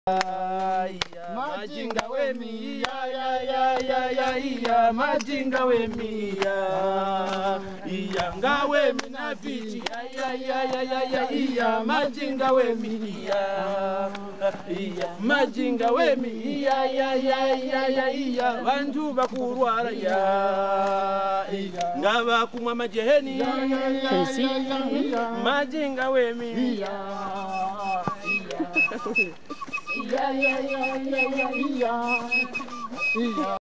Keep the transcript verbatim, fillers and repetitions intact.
Majinga we miya ya ya ya ya ya majinga we miya iya ngawe minafichi ya ya ya ya ya ya ya majinga we miya iya majinga we miya ya ya ya ya ya bantu bakurwara ya iya ngaba kumwa majeheni ya ya ya majinga we miya yeah, yeah, yeah, yeah, yeah, yeah, yeah.